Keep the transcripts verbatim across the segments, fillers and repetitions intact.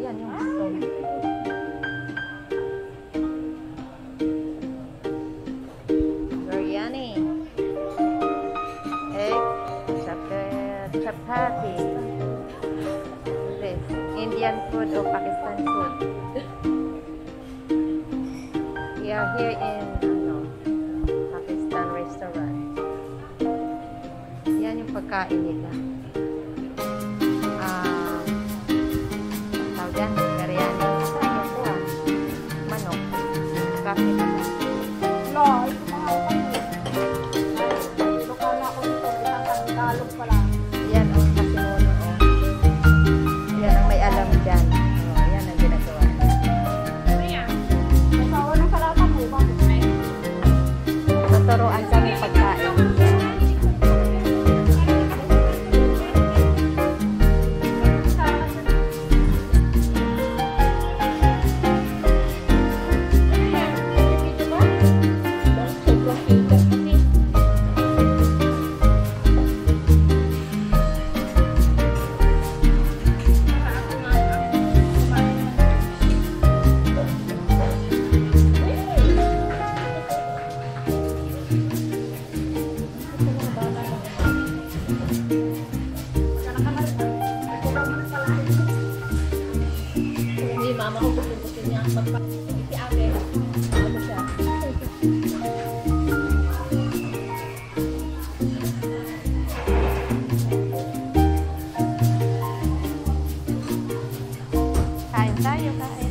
yan yung gusto mo. Biryani. Egg. Chapati. This. Indian food or Pakistan food. We are here in ano, Pakistan restaurant. Yan yung pagkain nila. Ah, tawag yan, biryani. Saan yan po ah? Manok. Kape na lang. No, ito mga ukay. Ay, lokal ako dito. Isang Tagalog pala. Yan ang kasimuno. Oh. Yan ang may alam dyan. Oh, yan ang ginagawa. Masawa ng salata mo. Bakit may? Tuturuan kami pagkain. Mama ko gusto niya magpa si ate. Ano siya? Kain tayo, kain.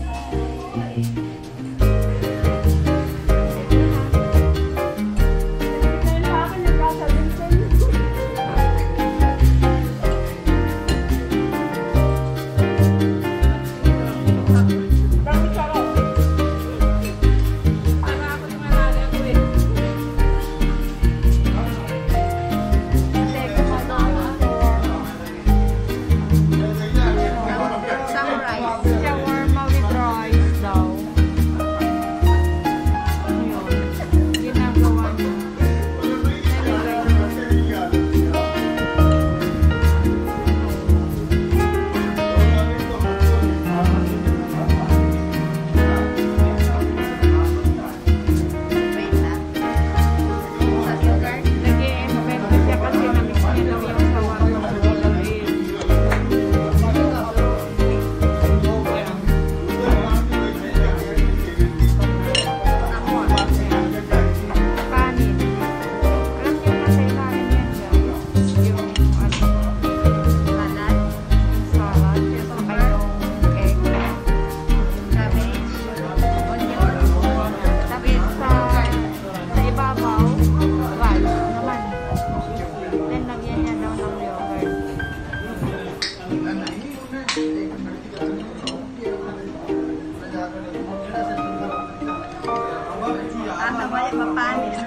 Asa ba yung mapanis?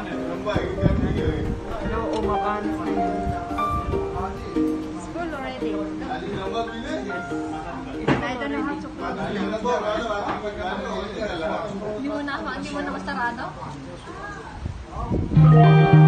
No, umapanis na yun. It's full already. I don't know how to cook. Hindi mo na, hindi mo na masarado?